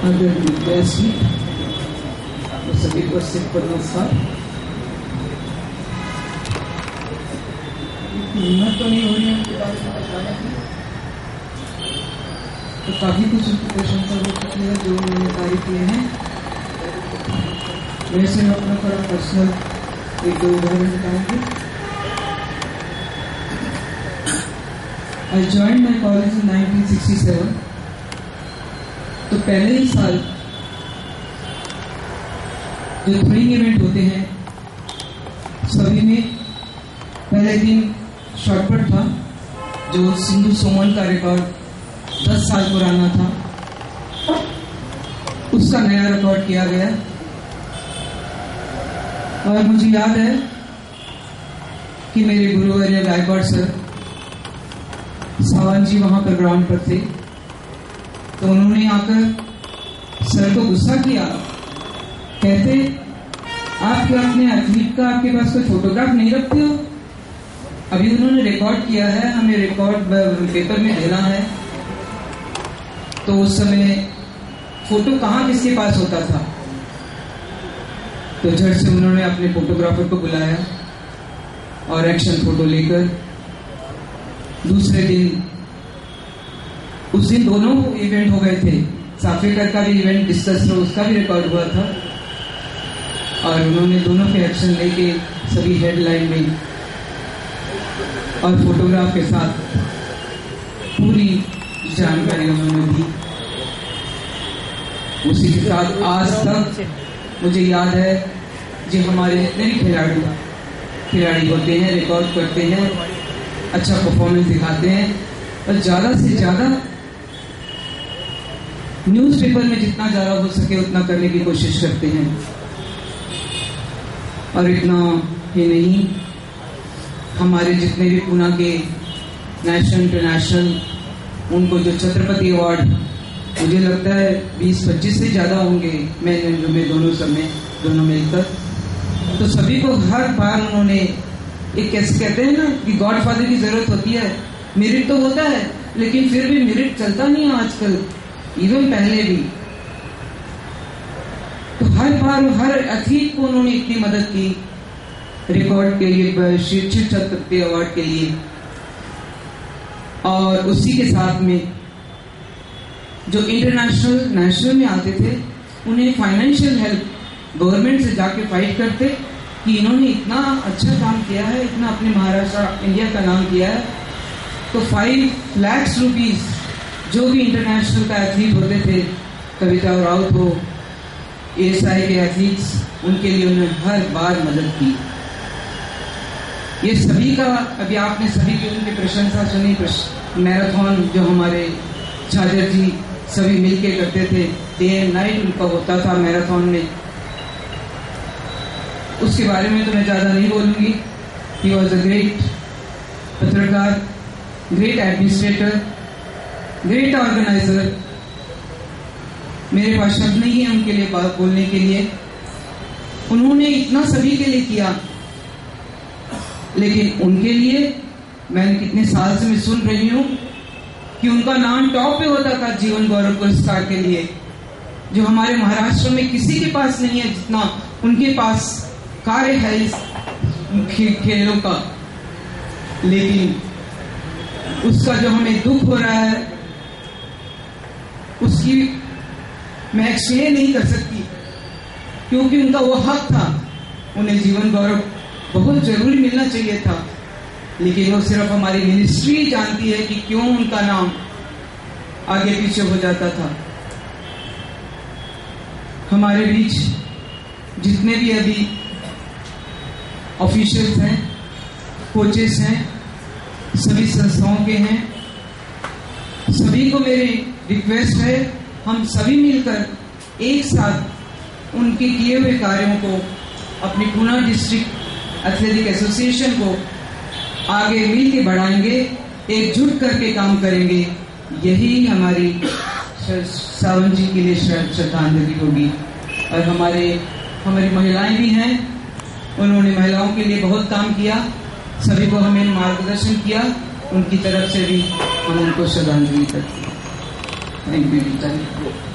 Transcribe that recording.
सभी उपस्थित को नमस्कार। हिम्मत तो नहीं हो रही है उनके बारे में बताने की, तो काफी कुछ उनकी प्रशंसा हो चुकी है जो उन्होंने कार्य किए हैं। वैसे मैं अपना थोड़ा पर्सनल एक दो उदाहरण बताऊंगी। I joined my college in 1967। तो पहले ही साल जो थ्रोइंग इवेंट होते हैं सभी में पहले दिन शॉर्टपुट था जो सिंधु सोमन का रिकॉर्ड 10 साल पुराना था, उसका नया रिकॉर्ड किया गया। और मुझे याद है कि मेरे गुरुवर्य गायकवाड़ सर सवंत जी वहां पर ग्राउंड पर थे, तो उन्होंने आकर सर को गुस्सा किया। कहते आप क्या अपने एथलीट का आपके पास कोई फोटोग्राफ नहीं रखते हो? अभी उन्होंने रिकॉर्ड किया है, हमें रिकॉर्ड पेपर में देना है। तो उस समय फोटो कहाँ किसके पास होता था? तो झट से उन्होंने अपने फोटोग्राफर को बुलाया और एक्शन फोटो लेकर दूसरे दिन, उस दिन दोनों इवेंट हो गए थे। साफेकर का भी इवेंट डिस्कस था, उसका भी रिकॉर्ड हुआ था। और उन्होंने दोनों पे एक्शन लेके सभी हेडलाइन में और फोटोग्राफ के साथ पूरी जानकारी उन्होंने दी। उसी के साथ आज तक मुझे याद है जो हमारे जितने भी खिलाड़ी होते हैं, रिकॉर्ड करते हैं, अच्छा परफॉर्मेंस दिखाते हैं और ज्यादा से ज्यादा न्यूज़पेपर में जितना ज्यादा हो सके उतना करने की कोशिश करते हैं। और इतना ही नहीं, हमारे जितने भी पुणे के नेशनल इंटरनेशनल, उनको जो छत्रपति अवार्ड मुझे लगता है 20-25 से ज्यादा होंगे मैं दोनों मिलकर। तो सभी को हर बार उन्होंने एक कैसे कहते हैं ना कि गॉडफादर की जरूरत होती है। मेरिट तो होता है लेकिन फिर भी मेरिट चलता नहीं है आजकल, इवन पहले भी। तो हर बार हर एथलीट को उन्होंने इतनी मदद की रिकॉर्ड के लिए, छत्रपति अवार्ड के लिए। और उसी के साथ में जो इंटरनेशनल नेशनल में आते थे उन्हें फाइनेंशियल हेल्प गवर्नमेंट से जाके फाइट करते कि इन्होंने इतना अच्छा काम किया है, इतना अपने महाराष्ट्र इंडिया का नाम किया है। तो 5 लाख रुपीस जो भी इंटरनेशनल का एथलीट होते थे, कविता राउत हो, ASI के एथलीट्स, उनके लिए उन्होंने हर बार मदद की। ये सभी का अभी आपने सभी की उनकी प्रशंसा सुनी। मैराथन जो हमारे छात्र जी सभी मिलके करते थे, डे एंड नाइट उनका होता था मैराथन में। उसके बारे में तो मैं ज्यादा नहीं बोलूंगी। ही वॉज अ ग्रेट पत्रकार, ग्रेट एडमिनिस्ट्रेटर, ग्रेट ऑर्गेनाइजर। मेरे पास शब्द नहीं है उनके लिए बात बोलने के लिए। उन्होंने इतना सभी के लिए किया, लेकिन उनके लिए मैंने कितने साल से मैं सुन रही हूं कि उनका नाम टॉप पे होता था जीवन गौरव पुरस्कार के लिए, जो हमारे महाराष्ट्र में किसी के पास नहीं है जितना उनके पास कार्य है इस खेलों का। लेकिन उसका जो हमें दुख हो रहा है उसकी मैं एक्सप्लेन नहीं कर सकती, क्योंकि उनका वो हक था। उन्हें जीवन गौरव बहुत जरूरी मिलना चाहिए था, लेकिन वो सिर्फ हमारी मिनिस्ट्री जानती है कि क्यों उनका नाम आगे पीछे हो जाता था। हमारे बीच जितने भी अभी ऑफिशियल्स हैं, कोचेस हैं, सभी संस्थाओं के हैं, सभी को मेरी रिक्वेस्ट है हम सभी मिलकर एक साथ उनके किए हुए कार्यों को, अपनी पुणे डिस्ट्रिक्ट एथलेटिक एसोसिएशन को आगे मिल के बढ़ाएंगे, एकजुट करके काम करेंगे। यही हमारी सवंत जी के लिए श्रद्धांजलि होगी। और हमारी महिलाएं भी हैं, उन्होंने महिलाओं के लिए बहुत काम किया, सभी को हमें मार्गदर्शन किया, उनकी तरफ से भी हम उनको श्रद्धांजलि करते हैं। Thank you.